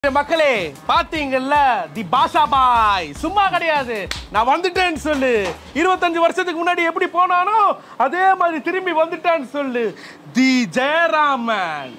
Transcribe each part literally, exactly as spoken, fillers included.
மக்களே பாத்தீங்கல்ல தி பாஷா பாய் சும்மா கிடையாது. நான் வந்துட்டேன்னு சொல்லு. இருபத்தஞ்சு வருஷத்துக்கு முன்னாடி எப்படி போனானோ அதே மாதிரி திரும்பி வந்துட்டேன்னு சொல்லு. தி ஜெயராமன்.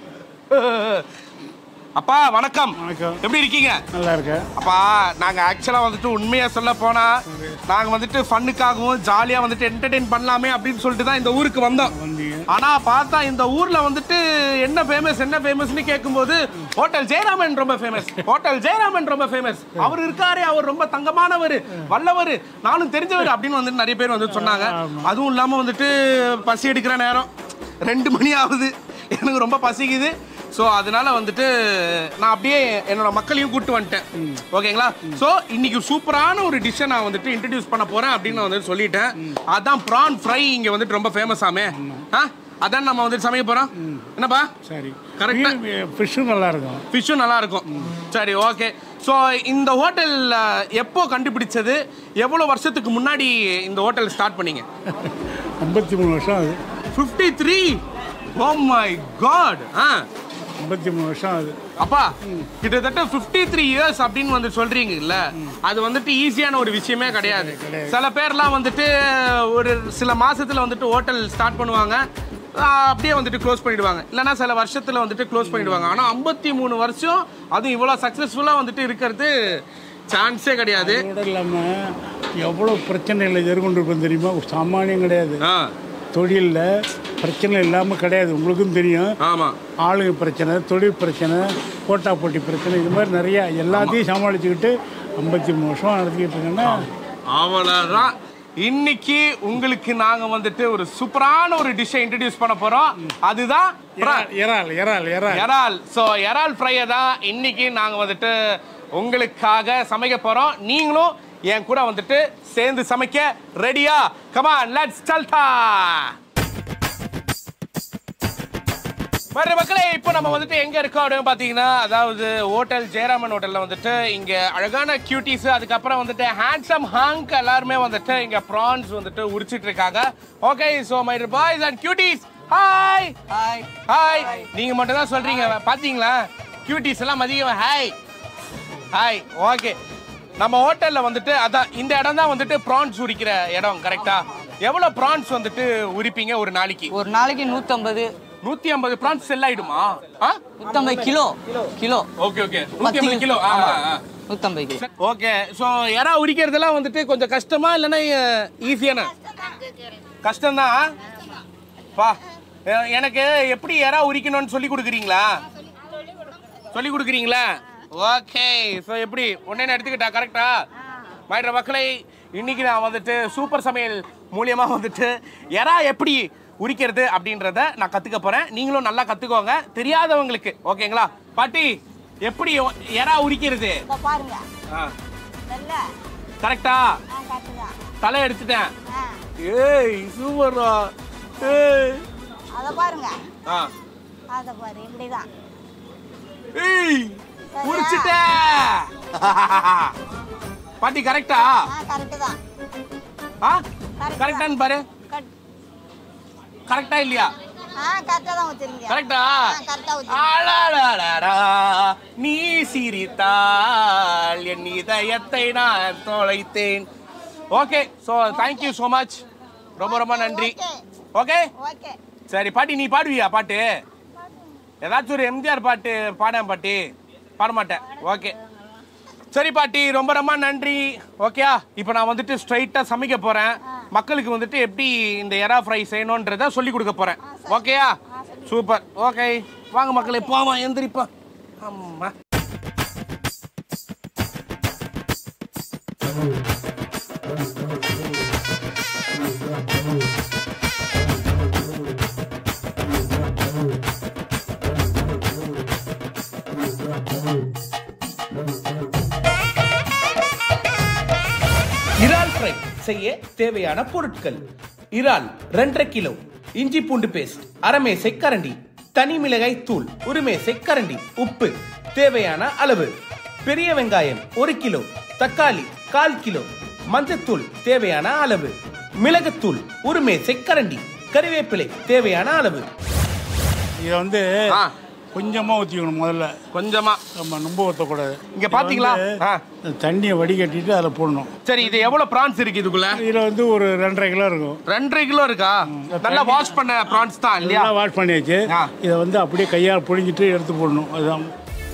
அப்பா வணக்கம். வணக்கம். எப்படி இருக்கீங்க? நல்லா இருக்கேன். அப்பா நாங்க ஆக்சுவலா வந்துட்டு உண்மையா சொல்ல போனா நாங்க வந்துட்டு ஃபன்னுக்காகவும் ஜாலியா வந்துட்டு என்டர்டெயின் பண்ணலாமே அப்படின்னு சொல்லிட்டு தான் இந்த ஊருக்கு வந்தோம். ஆனா பார்த்தா இந்த ஊர்ல வந்துட்டு என்ன ஃபேமஸ் என்ன ஃபேமஸ்னு கேட்கும்போது ஹோட்டல் ஜெயராமன் ரொம்ப ஃபேமஸ், ஹோட்டல் ஜெயராமன் ரொம்ப ஃபேமஸ். அவர் இருக்காரே அவர் ரொம்ப தங்கமானவர், வல்லவர், நானும் தெரிஞ்சவர் அப்படின்னு வந்துட்டு நிறைய பேர் வந்து சொன்னாங்க. அதுவும் இல்லாம வந்துட்டு பசி எடுக்கிற நேரம் ரெண்டு மணி ஆகுது, எனக்கு ரொம்ப பசிக்குது. ஸோ அதனால வந்துட்டு நான் அப்படியே என்னோட மக்களையும் கூப்பிட்டு வந்துட்டேன். ஓகேங்களா? ஸோ இன்னைக்கு சூப்பரான ஒரு டிஷ்ஷை நான் வந்துட்டு இன்ட்ரடியூஸ் பண்ண போறேன் அப்படின்னு நான் வந்துட்டு சொல்லிட்டேன். அதான் ப்ரான் ஃப்ரை இங்கே வந்துட்டு ரொம்ப ஃபேமஸ் ஆமே. ஆ அதான் நம்ம வந்துட்டு சமைக்க போறோம். என்னப்பா? சரி, கரெக்டா. ஃபிஷ்ஷும் நல்லா இருக்கும். ஃபிஷ்ஷும் நல்லா இருக்கும். சரி, ஓகே. ஸோ இந்த ஹோட்டல் எப்போ கண்டுபிடிச்சது? எவ்வளோ வருஷத்துக்கு முன்னாடி இந்த ஹோட்டல் ஸ்டார்ட் பண்ணீங்க? ஐம்பத்தி மூணு வருஷம் ஆகுது. Fifty three? Oh my God. ஆ ஐம்பத்தி மூணு வருஷம் ஆகுது. அப்பா கிட்டத்தட்ட ஃபிஃப்டி த்ரீ இயர்ஸ் அப்படின்னு வந்து சொல்றீங்கல்ல, அது வந்துட்டு ஈஸியான ஒரு விஷயமே கிடையாது. சில பேர்லாம் வந்துட்டு ஒரு சில மாசத்துல வந்துட்டு ஹோட்டல் ஸ்டார்ட் பண்ணுவாங்க, அப்படியே வந்துட்டு க்ளோஸ் பண்ணிடுவாங்க, இல்லைன்னா சில வருஷத்துல வந்துட்டு க்ளோஸ் பண்ணிடுவாங்க. ஆனா ஐம்பத்தி மூணு வருஷம் அதுவும் இவ்வளவு சக்சஸ்ஃபுல்லா வந்துட்டு இருக்கிறது சான்ஸே கிடையாது. அதோட இல்லாம எவ்வளவு பிரச்சனைகளை எதிர்கொண்டிருப்போம் தெரியுமா? சாமானியம் கிடையாது. தொழிலில் பிரச்சனை இல்லாமல் கிடையாது, உங்களுக்கும் தெரியும். ஆமாம், ஆளுங்க பிரச்சனை, தொழில் பிரச்சனை, போட்டா போட்டி பிரச்சனை, இது மாதிரி நிறையா எல்லாத்தையும் சமாளிச்சுக்கிட்டு ஐம்பத்தி மூணு வருஷம் நடத்திக்கிட்டு இருக்கேன்னா அவ்வளோதான். இன்னைக்கு உங்களுக்கு நாங்கள் வந்துட்டு ஒரு சூப்பரான ஒரு டிஷ்ஷை இன்ட்ரடியூஸ் பண்ண போகிறோம். அதுதான் இறால். இறால் இறால் இறால். ஸோ இறால் ஃப்ரையை தான் இன்னைக்கு நாங்கள் வந்துட்டு உங்களுக்காக சமைக்க போகிறோம். நீங்களும் என் கூட வந்துட்டு சேர்ந்து சமைக்க ரெடியா? Come on, let's start. மற்ற மக்களே, இப்போ நம்ம வந்துட்டு எங்க இருக்கோம் அப்படின்னு பாத்தீங்கன்னா, அதாவது ஹோட்டல் ஜெயராமன் ஹோட்டல்ல வந்துட்டு இங்க அழகான கியூட்டிஸ், அதுக்கப்புறம் வந்துட்டு ஹேண்ட்ஸம் ஹாங்க் எல்லாருமே வந்துட்டு இங்க ப்ரான்ஸ் வந்துட்டு உரிச்சிட்டு இருக்காங்க. Okay, so my dear boys and cuties, hi hi hi. நீங்க மட்டும் தான் சொல்றீங்க, பாத்தீங்களா? கியூட்டிஸ் எல்லாம் மதியம் ஹாய் ஹாய். ஓகே, நம்ம ஹோட்டல்ல வந்துட்டு அதான் இந்த இடம் தான் வந்துட்டு ப்ரான்ஸ் உரிக்கிற இடம். கரெக்டா? எவ்வளவு ப்ரான்ஸ் வந்துட்டு உரிப்பீங்க ஒரு நாளைக்கு? ஒரு நாளைக்கு நூத்தி ஐம்பது நூத்தி ஐம்பது ப்ரான்ஸ் செல் ஆயிடுமா? நூத்தி ஐம்பது கிலோ கிலோ ஓகே ஓகே நூத்தி ஐம்பது கிலோ. நூத்தி ஐம்பது கிலோ. ஓகே, சோ எறா உரிக்கிறதெல்லாம் வந்துட்டு கொஞ்சம் கஷ்டமா இல்லைன்னா ஈஸியான? கஷ்டம்தான். பா எனக்கு எப்படி எறா உரிக்கணும்னு சொல்லி கொடுக்குறீங்களா? சொல்லி கொடுக்குறீங்களா? ஓகே, ஸோ எப்படி ஒன்னே எடுத்துக்கிட்டா கரெக்டா? மற்ற மக்களை, இன்னைக்கு நான் வந்துட்டு சூப்பர் சமையல் மூலியமா வந்துட்டு எறா எப்படி உரிக்கிறது அப்படின்றத நான் கத்துக்க போறேன். நீங்களும் நல்லா கத்துக்கோங்க தெரியாதவங்களுக்கு. ஓகேங்களா? பாட்டி, எப்படி எறா உரிக்கிறது பாருங்க. கரெக்டா? தலை எடுத்துட்டேன். ஏய் சூப்பரா. ஏய் அத பாருங்க. ஆ அத பாரு, இப்படிதான். ஏய் உரிச்சிட்ட. பாட்டி கரெக்டா? கரெக்ட் தான். ஆ கரெக்டான்னு பாரு. கரெக்டா இல்லையா? ஆ கரெக்டா தான் ஊத்துறீங்க. கரெக்டா? கரெக்டா ஊத்துறீங்க. அடடடடா, நீ சிரித்தால் என் இதயத்தை நான் தொலைத்தேன். Okay, so thank you so much. ரொம்ப ரொம்ப நன்றி. Okay okay. சரி பாட்டி, நீ பாடுவியா பாட்டு? ஏதாச்சும் ஒரு எம்ஜிஆர் பாட்டு பாட பாட்டி? பாட மாட்டேன். ஓகே சரி பாட்டி, ரொம்ப ரொம்ப நன்றி. ஓகே, இப்போ நான் வந்துட்டு ஸ்ட்ரைட்டாக சமைக்க போகிறேன். மக்களுக்கு வந்துட்டு எப்படி இந்த எறா ஃப்ரை செய்யணுன்றத சொல்லி கொடுக்க போகிறேன். ஓகேயா? சூப்பர். ஓகே வாங்க மக்களே போவா, எந்திரிப்பா. ஆமா, இறால் ஃப்ரை செய்ய தேவையான பொருட்கள்: இறால் ரெண்டரை கிலோ, இஞ்சி பூண்டு பேஸ்ட் அரை மேசை கரண்டி, தனி மிளகாய் தூள் ஒரு மேசை கரண்டி, உப்பு தேவையான அளவு, பெரிய வெங்காயம் ஒரு கிலோ, தக்காளி கால் கிலோ, மஞ்சத்தூள் தேவையான அளவு, மிளகுத்தூள் ஒரு மேசை கரண்டி, கறிவேப்பிலை தேவையான அளவு. இது வந்து கொஞ்சமாக ஊற்றிக்கணும் முதல்ல. கொஞ்சமா. ஆமாம், ரொம்ப ஊற்றக்கூடாது. இங்கே பார்த்தீங்களா தண்ணியை வடிகட்டிட்டு அதில் போடணும். சரி, இது எவ்வளோ ப்ரான்ஸ் இருக்கு இதுக்குள்ள? இதில் வந்து ஒரு ரெண்டரை கிலோ இருக்கும். ரெண்டரை கிலோ இருக்கா? நல்லா வாஷ் பண்ண ப்ரான்ஸ் தான் இல்லையா? வாஷ் பண்ணியாச்சு. இதை வந்து அப்படியே கையால் புழிஞ்சிட்டு எடுத்து போடணும். அதுதான்.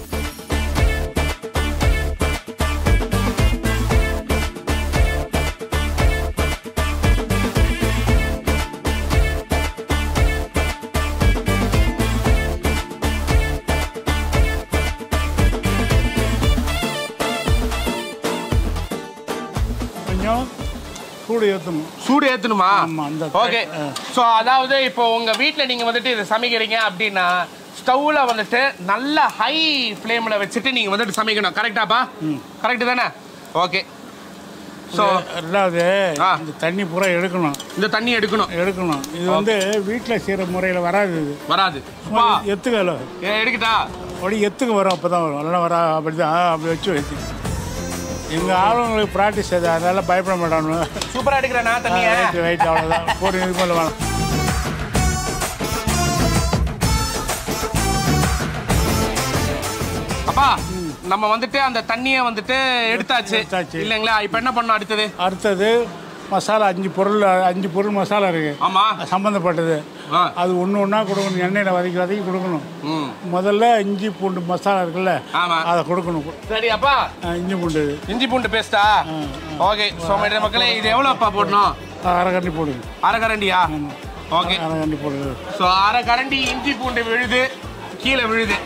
சூடு ஏற்றணும். சூடு ஏற்றணுமா? அந்த ஓகே. ஸோ அதாவது இப்போ உங்கள் வீட்டில் நீங்கள் வந்துட்டு இதை சமைக்கிறீங்க அப்படின்னா ஸ்டவ்வில் வந்துட்டு நல்ல ஹை ஃப்ளேமில் வச்சுட்டு நீங்கள் வந்துட்டு சமைக்கணும். கரெக்டாப்பா? கரெக்டு தானே? ஓகே. ஸோ ரெண்டாவது இந்த தண்ணி பூரா எடுக்கணும். இந்த தண்ணி எடுக்கணும் எடுக்கணும் இது வந்து வீட்டில் செய்கிற முறையில் வராது. இது வராது. எத்துக்கல எடுக்கிட்டா அப்படி எத்துக்கு வரும். அப்போ தான் வரும். நல்லா வரா. அப்படி தான் அப்படி வச்சு வச்சு எங்கள் ஆளுங்களுக்கு ப்ராக்டிஸ் அது. அதனால பயப்பட மாட்டானு. சூப்பராக எடுக்கிறேண்ணா தண்ணி. ரைட்டு ரைட்டு அவ்வளோதான். போட்டு இது பண்ண வேணும். அப்பா நம்ம வந்துட்டு அந்த தண்ணியை வந்துட்டு எடுத்தாச்சு இல்லைங்களா? இப்போ என்ன பண்ணணும் அடுத்தது? அடுத்தது மசாலா அஞ்சு பொருள் அஞ்சு பொருள் மசாலா இருக்கு. ஆமாம், சம்மந்தப்பட்டது. அது ஒன்று ஒன்றா கொடுக்கணும். எண்ணெயில் வதக்கி வதக்கி கொடுக்கணும். முதல்ல இஞ்சி பூண்டு மசாலா இருக்குல்ல, அதை கொடுக்கணும். சரி அப்பா, இஞ்சி பூண்டு இஞ்சி பூண்டு பேஸ்டா? ஓகே. ஸோ மக்களே, இது எவ்வளோ அப்பா போடணும்? அரை கரண்டி போடுங்க. அரை கரண்டியா? ஓகே, அரை கரண்டி போடுங்க. ஸோ அரை கரண்டி இஞ்சி பூண்டு விழுது, கீழே விழுது.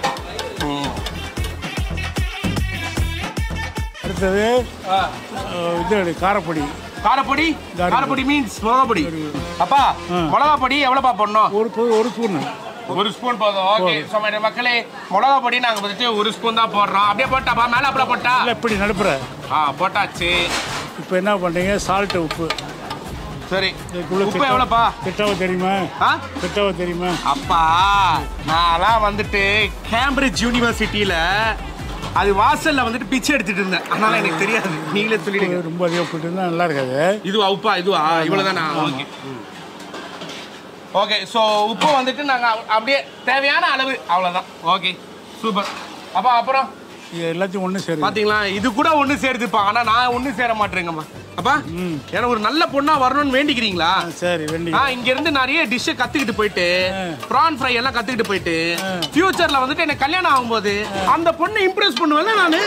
அடுத்தது இது காரப்பொடி. காரப்பொடி? காரப்பொடி மீன்ஸ் மிளகா பொடி. அப்பா மிளகா பொடி எவ்வளோப்பா போடணும்? ஒரு ஒரு ஸ்பூன். ஒரு ஸ்பூன் போதும். ஓகே. ஸோ மக்களே, மிளகா பொடி நாங்கள் வந்துட்டு ஒரு ஸ்பூன் தான் போடுறோம். அப்படியே போட்டாப்பா? மேலே அப்படியே போட்டா? இல்லை, இப்படி நடுப்புற. ஆ, போட்டாச்சு. இப்போ என்ன பண்ணுறீங்க? சால்ட்டு, உப்பு. சரி, உப்பு எவ்வளோப்பா? கிட்டவோ தெரியுமா? ஆ, கிட்டவோ தெரியுமா? அப்பா நான்லாம் வந்துட்டு கேம்பிரிட்ஜ் யூனிவர்சிட்டியில் அது வாசல்ல வந்துட்டு பிச்சை எடுத்துட்டு இருந்தேன். அதனால எனக்கு தெரியாது. நீங்களே சொல்லிடுங்க. ரொம்ப அதிகம் போட்டு இருந்தா நல்லா இருக்காது. இதுவா உப்பா? இதுவா? இவ்வளவுதானா? Okay okay. ஸோ உப்பு வந்துட்டு நாங்கள் அப்படியே தேவையான அளவு, அவ்வளோதான். Okay, super. அப்பா அப்புறம் இது எல்லாத்தையும் ஒன்று சேரும். பார்த்தீங்களா? இது கூட ஒன்று சேருதுப்பா. ஆனால் நான் ஒன்றும் சேர மாட்டேங்கம்மா. அப்பா எனக்கு ஒரு நல்ல பொண்ணா வரணும்னு வேண்டிக்கிறீங்களா? சரி, வேண்டி. ஆ, இங்க இருந்து நிறைய டிஷ் கத்துக்கிட்டு போயிட்டு ப்ரான் ஃப்ரை எல்லாம் கத்துக்கிட்டு போயிட்டு ஃபியூச்சர்ல வந்துட்டு எனக்கு கல்யாணம் ஆகும்போது அந்த பொண்ணை இம்ப்ரெஸ் பண்ணுவேன்ல நானு.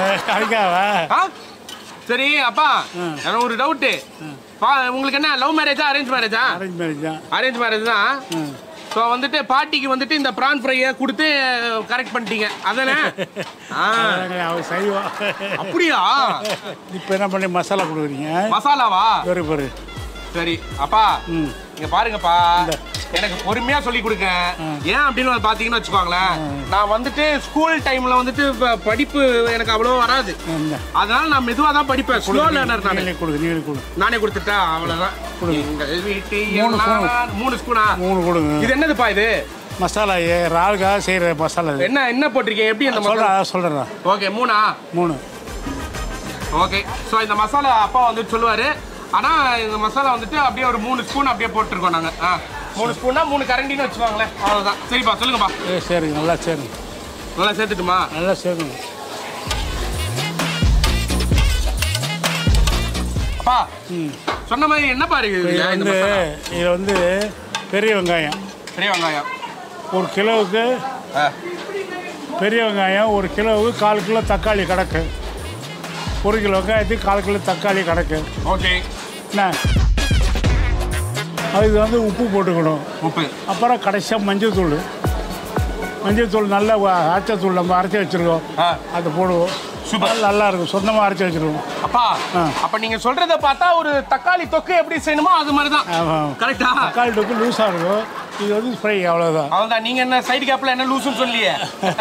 சரி அப்பா, எனக்கு ஒரு டவுட்டு. உங்களுக்கு என்ன லவ் மேரேஜா அரேஞ்ச் மேரேஜா? அரேஞ்ச் மேரேஜ் தான். அரேஞ்ச் மேரேஜ் தான். ஸோ வந்துட்டு பாட்டிக்கு வந்துட்டு இந்த ப்ரான் ஃப்ரையை கொடுத்து கரெக்ட் பண்ணிட்டீங்க அதானே? அப்படியா? இப்போ என்ன பண்ணி மசாலா கொடுக்குறீங்க? மசாலாவா? சரி பாரு. சரி அப்பா, இங்க பாருங்கப்பா, எனக்கு பொறுமையா சொல்லி கொடுங்க. ஏன் அப்படின்னு பாத்தீங்கன்னு வச்சுக்கோங்களேன், நான் வந்துட்டு ஸ்கூல் டைம்ல வந்துட்டு படிப்பு எனக்கு அவ்வளவு வராது. அதனால நான் மெதுவா தான் படிப்பேன். Slow learner. நானே கொடுங்க. நானே கொடுத்துட்டா அவ்வளவுதான். மூணு ஸ்பூனா? மூணு கொடுங்க. இது என்னதுப்பா? இது மசாலா ரால்கா செய்யற மசாலா. என்ன என்ன போட்டிருக்கீங்க? எப்படி அந்த மசாலா சொல்றேன். ஓகே, மூணா? மூணு. ஓகே. ஸோ இந்த மசாலா அப்பா வந்துட்டு சொல்லுவாரு. ஆனா இந்த மசாலா வந்துட்டு அப்படியே ஒரு மூணு ஸ்பூன் அப்படியே போட்டிருக்கோம் நாங்க. ஆ, மூணு ஸ்பூனா மூணு கரண்டின்னு வச்சுக்கோங்களேன். அவ்வளோதான். சரிப்பா, சொல்லுங்கப்பா. சரி, நல்லா சேருங்க. நல்லா சேர்த்துட்டுமா? நல்லா சேருங்க. அப்பா சொன்ன மாதிரி என்னப்பா இருக்கு? வந்து இதில் வந்து பெரிய வெங்காயம். பெரிய வெங்காயம் ஒரு கிலோவுக்கு. பெரிய வெங்காயம் ஒரு கிலோவுக்கு கால் கிலோ தக்காளி கிடக்கு. ஒரு கிலோ வெங்காயத்துக்கு கால் கிலோ தக்காளி கிடக்கு. ஓகே. என்ன அதுக்கு வந்து உப்பு போட்டுக்கணும். உப்பு. அப்புறம் கடைசியாக மஞ்சள் தூள். மஞ்சள் தூள் நல்லா அரைச்ச தூள் நம்ம அரைச்சி வச்சுருக்கோம், அதை போடுவோம். சூப்பர், நல்லா இருக்கும். சொந்தமாக அரைச்சி வச்சுருவோம். அப்பா அப்போ நீங்கள் சொல்கிறத பார்த்தா ஒரு தக்காளி தொக்கு எப்படி செய்யணுமோ அது மாதிரி தான். கரெக்டா? தக்காளி தொக்கு லூஸாக இருக்கும். இது வந்து ஃப்ரை, அவ்வளோதான். அவ்வளோதான். நீங்கள் என்ன சைடு கேப்பில் என்ன லூஸுன்னு சொல்லியே?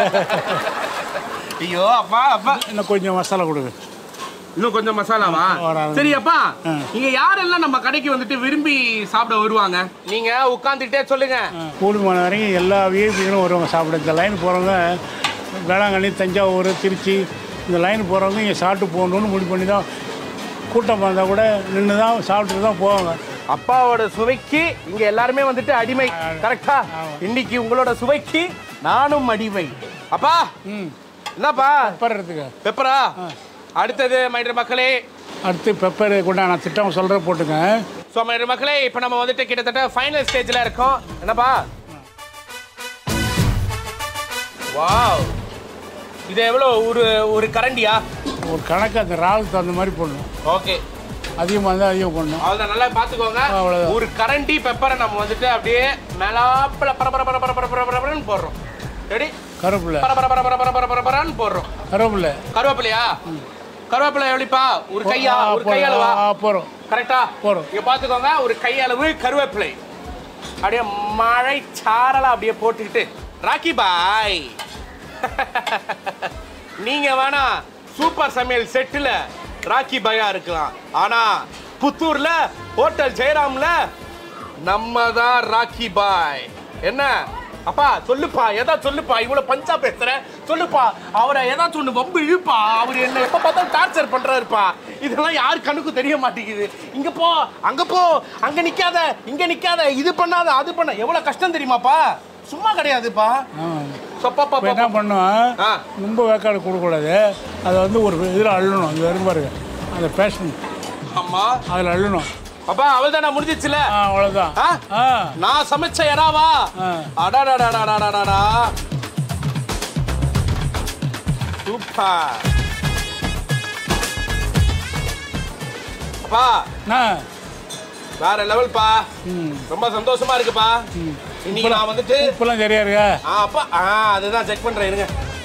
ஐயோ அப்பா அப்பா, இன்னும் கொஞ்சம் மசாலா கொடுங்க. இன்னும் கொஞ்சம் மசாலாவா? சரி அப்பா, நீங்க யாரெல்லாம் நம்ம கடைக்கு வந்துட்டு விரும்பி சாப்பிட வருவாங்க? நீங்க உட்காந்துக்கிட்டே சொல்லுங்க. கூடுமான வரைக்கும் எல்லா விஐபிகளும் வருவாங்க சாப்பிட. இந்த லைன் போறவங்க வேளாங்கண்ணி, தஞ்சாவூர், திருச்சி, இந்த லைன் போறவங்க இங்கே சாப்பிட்டு போகணும்னு முடிவு பண்ணி தான், கூட்டம் வந்தால் கூட நின்று தான் சாப்பிட்டுட்டு தான் போவாங்க. அப்பாவோட சுவைக்கு இங்க எல்லாருமே வந்துட்டு அடிமை. கரெக்டா? இன்னைக்கு உங்களோட சுவைக்கு நானும் மடிவை. அப்பா என்னப்பா பெப்பர் எடுத்துக்க. பெப்பரா? அடுத்தது மைடியர் மக்களே, அடுத்து பெப்பர் கூட நான் திட்டம் சொல்கிறேன் போட்டுங்க. ஸோ மைடியர் மக்களே, இப்போ நம்ம வந்துட்டு கிட்டத்தட்ட ஃபைனல் ஸ்டேஜில் இருக்கோம். என்னப்பா? வாவ், இது எவ்வளோ? ஒரு ஒரு கரண்டியா? ஒரு கணக்கு அந்த ராவுக்கு தகுந்த மாதிரி போடணும். ஓகே, அதிகமாக இருந்தால் அதிகம் போடணும். அவ்வளோதான், நல்லா பார்த்துக்கோங்க. ஒரு கரண்டி பெப்பரை நம்ம வந்துட்டு அப்படியே மேலாப்பில் பரபர பரபர பரபர பரபரன்னு போடுறோம். ரெடி? கருவேப்பிலை பரபர பரபர பரபர பரபரன்னு போடுறோம். கருவேப்பிலை கருவேப்பிலையா? கருவேப்பிலை எவ்வளிப்பா? ஒரு கையா? ஒரு கையளவா? போகிறோம். கரெக்டா? போகிறோம். இங்கே பார்த்துக்கோங்க, ஒரு கையளவு கருவேப்பிலை அப்படியே மழை சாரலா அப்படியே போட்டுக்கிட்டு, ராக்கி பாய் நீங்க வேணா சூப்பர் சமையல் செட்டில் ராக்கி பாயா இருக்கலாம், ஆனா புத்தூர்ல ஹோட்டல் ஜெயராம்ல நம்ம தான் ராக்கி பாய். என்ன அப்பா சொல்லுப்பா, எதா சொல்லுப்பா, இவ்வளவு பஞ்சா பேசுற சொல்லுப்பா, அவரை ஏதாச்சும் ஒண்ணு வம்பு இழுப்பா, அவர் என்ன எப்ப பார்த்தாலும் டார்ச்சர் பண்றாருப்பா, இதெல்லாம் யாரு கண்ணுக்கு தெரிய மாட்டேங்குது. இங்க போ, அங்க போ, அங்க நிக்காத, இங்க நிக்காத, இது பண்ணாத, அது பண்ண, எவ்வளவு கஷ்டம் தெரியுமாப்பா? சும்மா கிடையாதுப்பா. என்ன பண்ணுவோம், ரொம்ப வேக்காடு கொடுக்கக்கூடாது. அதை வந்து ஒரு இதில் அள்ளணும். அது வரும் பாருங்க, அந்த பேஷன். ஆமா, அதில் அள்ளணும். அப்பா அவள்தான் நான் முடிஞ்சிச்சுல, அவ்வளோதான். நான் சமைச்ச எறாவா? அடாடாடாடாடாடாடா, சூப்பர். அப்பா வேற லெவல்ப்பா, ரொம்ப சந்தோஷமா இருக்குப்பா. இன்னைக்கு நான் வந்துட்டு இப்பெல்லாம் சரியா இருக்கா? அப்பா ஆ அதுதான் செக் பண்றேன், இருங்க.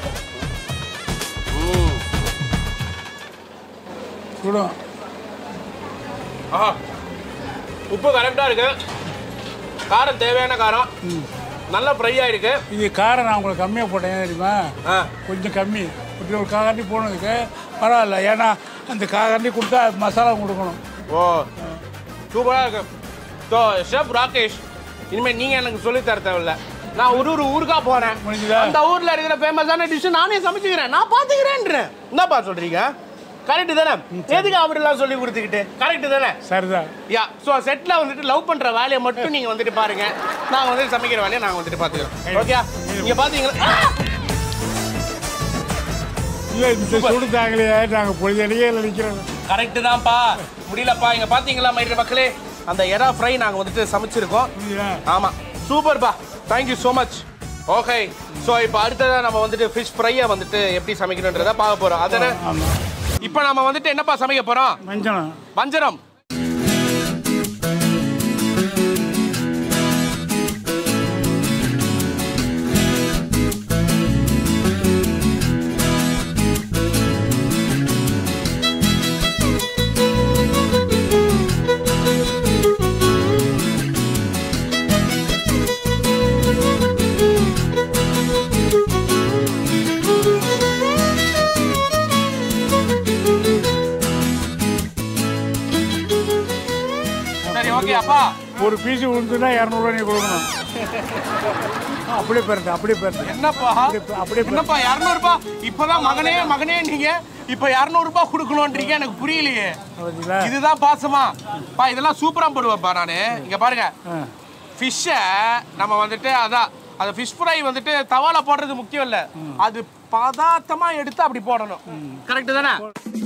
சுடும். ஆஹா, உப்பு கரெக்டாக இருக்கு, காரம் தேவையான காரம், நல்ல ஃப்ரையாக இருக்கு. இது காரம் நான் உங்களுக்கு கம்மியாக போட்டேன் தெரியுமா? கொஞ்சம் கம்மி, இப்படி ஒரு காகண்டி போனதுக்கு பரவாயில்ல. ஏன்னா அந்த காகண்டி கொடுத்தா மசாலா கொடுக்கணும். ஓ சூப்பராக இருக்கு. ஸோ ஷெஃப் ராகேஷ், இனிமேல் நீங்கள் எனக்கு சொல்லித் தர தேவையில்ல. நான் ஒரு ஒரு ஊருக்கா போகிறேன், அந்த ஊரில் இருக்கிற ஃபேமஸான டிஷ்ஷு நானே சமைச்சுக்கிறேன், நான் பார்த்துக்கிறேன்றேன். என்னப்பா சொல்கிறீங்க? கரெக்டு தானே? எதுக்கு அவரெல்லாம் சொல்லி கொடுத்துக்கிட்டு? கரெக்டு தானே? சரிதான். யா, ஸோ செட்டில் வந்துட்டு லவ் பண்ணுற வேலையை மட்டும் நீங்கள் வந்துட்டு பாருங்க, நாங்கள் வந்துட்டு சமைக்கிற வேலையை நாங்கள் வந்துட்டு பார்த்துக்கிறோம். ஓகே, நீங்கள் பார்த்தீங்களா? இல்லை, இந்த சுடு தாங்கலையே, நாங்கள் பொழுதடியே நிற்கிறோம். கரெக்டு தான்ப்பா, முடியலப்பா. இங்கே பார்த்தீங்களா மைடியர் மக்களே, அந்த எறா ஃப்ரை நாங்கள் வந்துட்டு சமைச்சிருக்கோம். ஆமாம், சூப்பர்ப்பா, thank you so much. Okay, so இப்போ அடுத்ததாக நம்ம வந்துட்டு ஃபிஷ் ஃப்ரையை வந்துட்டு எப்படி சமைக்கணுன்றதை பார்க்க போகிறோம். அதானே? இப்போ நம்ம வந்துட்டு என்னப்பா சமைக்க போகிறோம்? வஞ்சனம். வஞ்சரம். அப்பா ஒரு பீஸ் விழுந்துன்னா இரநூறுவா நீ கொடுக்கணும். அப்படியே போயிருது, அப்படியே போயிருது. என்னப்பா அப்படியே என்னப்பா இரநூறுபா? இப்போதான் மகனே மகனே நீங்க இப்போ இரநூறுபா கொடுக்கணுன்றீங்க, எனக்கு புரியலையே. இதுதான் பாசமா பா? இதெல்லாம் சூப்பரா போடுவேப்பா நானு. இங்க பாருங்க, ஃபிஷ்ஷை நம்ம வந்துட்டு அதான் அந்த ஃபிஷ் ஃப்ரை வந்துட்டு தவால போடுறது முக்கியம் இல்லை, அது பதார்த்தமா எடுத்து அப்படி போடணும். கரெக்டு தானே?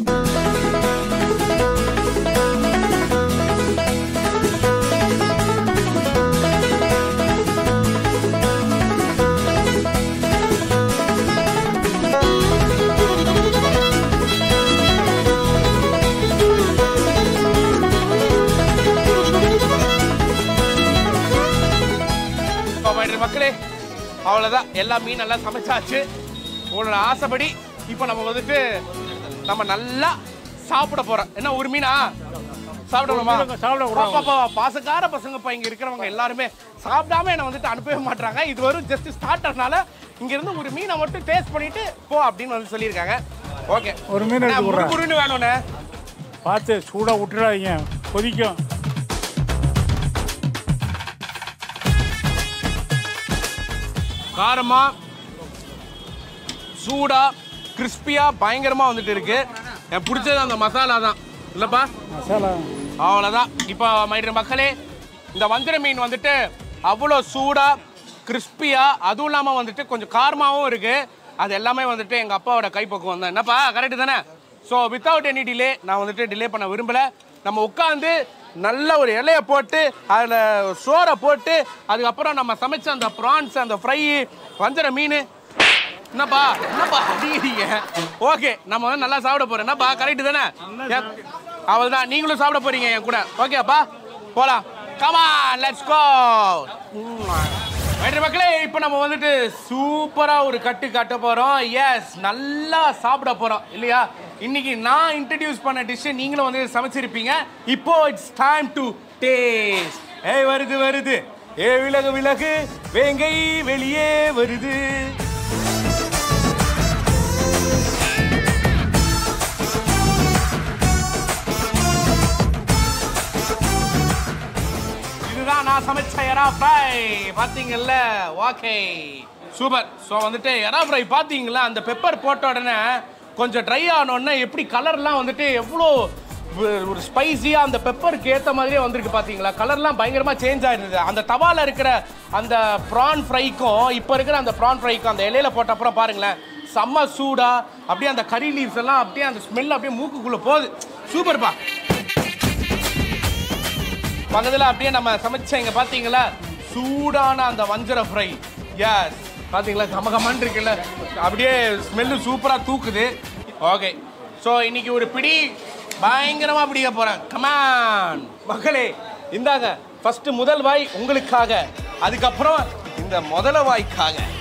மக்களே அவ்வளோதான், எல்லா மீன் நல்லா சமைச்சாச்சு. உங்களோட ஆசைப்படி இப்போ நம்ம வந்துட்டு நம்ம நல்லா சாப்பிட போறோம். என்ன ஒரு மீனா சாப்பிடணுமா? சாப்பிட பாசக்கார பசங்கப்பா இங்க இருக்கிறவங்க எல்லாருமே சாப்பிடாம என்ன வந்துட்டு அனுப்பவே மாட்டாங்க. இது வரும் ஜஸ்ட் ஸ்டார்டர்னால இங்க இருந்து ஒரு மீனை மட்டும் டேஸ்ட் பண்ணிட்டு போ அப்படின்னு வந்து சொல்லியிருக்காங்க. ஓகே, ஒரு மீன் குருன்னு வேணும்னே பார்த்து சூடா விட்டுறாதீங்க, கொதிக்கும். காரமா சூடா கிறிஸ்பியா பயங்கரமா வந்துட்டு இருக்கு. எனக்கு பிடிச்சது அந்த மசாலா தான் இல்லப்பா, மசாலா. அவ்வளோதான். இப்போ மைடியர் மக்களே, இந்த வஞ்சர மீன் வந்துட்டு அவ்வளோ சூடா கிறிஸ்பியாக, அதுவும் இல்லாமல் வந்துட்டு கொஞ்சம் காரமாகவும் இருக்குது. அது எல்லாமே வந்துட்டு எங்கள் அப்பாவோட கைப்பக்குவம் தான். என்னப்பா கரெக்டு தானே? ஸோ வித்தவுட் எனி டிலே, நான் வந்துட்டு டிலே பண்ண விரும்பலை. நம்ம உட்காந்து நல்ல ஒரு இலையை போட்டு அதில் சோறை போட்டு அதுக்கப்புறம் நம்ம சமைச்ச அந்த ப்ரான்ஸ், அந்த ஃப்ரை, வஞ்சர மீன், என்னப்பா என்னப்பா அடிக்கிறீங்க? ஓகே, நம்ம வந்து நல்லா சாப்பிட போகிறோம். என்னப்பா கரெக்டு தானே? அவள் தான், நீங்களும் சாப்பிட போகிறீங்க என் கூட. ஓகேப்பா, போகலாம். Come on, let's go. வேற மக்களே, இப்போ நம்ம வந்துட்டு சூப்பராக ஒரு கட்டு கட்ட போகிறோம். எஸ், நல்லா சாப்பிட போகிறோம் இல்லையா? இன்னைக்கு நான் இன்ட்ரடியூஸ் பண்ண டிஷ்ஷை நீங்களும் வந்து சமைச்சிருப்பீங்க. இப்போ இட்ஸ் டைம் டு டேஸ்ட். ஏய் வருது வருது, ஏ விலகு விலகு, வேங்கை வெளியே வருது. நான் சமைச்ச எறா ஃப்ரை பார்த்தீங்கல்ல? Okay, super. ஸோ வந்துட்டு எறா ஃப்ரை பார்த்தீங்களா? அந்த பெப்பர் போட்ட உடனே கொஞ்சம் ட்ரை ஆனோடனே எப்படி கலர்லாம் வந்துட்டு எவ்வளோ ஒரு ஸ்பைஸியாக அந்த பெப்பருக்கு ஏற்ற மாதிரியே வந்திருக்கு பார்த்தீங்களா? கலர்லாம் பயங்கரமாக சேஞ்ச் ஆகிருந்தது. அந்த தவாவில் இருக்கிற அந்த ப்ரான் ஃப்ரைக்கும் இப்போ இருக்கிற அந்த ப்ரான் ஃப்ரைக்கும் அந்த இலையில போட்ட அப்புறம் பாருங்களேன், செம்ம சூடாக அப்படியே அந்த கறி லீவ்ஸ் எல்லாம் அப்படியே அந்த ஸ்மெல் அப்படியே மூக்குக்குள்ளே போகுது. சூப்பர்ப்பா. பக்கத்தில் அப்படியே நம்ம சமைச்ச இங்கே பார்த்தீங்களா சூடான அந்த வஞ்சர ஃப்ரை. எஸ், பார்த்தீங்களா கமகமன்னு இருக்குல்ல, அப்படியே ஸ்மெல்லு சூப்பராக தூக்குது. ஓகே, ஸோ இன்னைக்கு ஒரு பிடி பயங்கரமாக பிடிக்க போகிறேன். கமான் மக்களே, இந்தாங்க ஃபஸ்ட்டு முதல் வாய் உங்களுக்காக, அதுக்கப்புறம் இந்த முதல வாய்க்காக.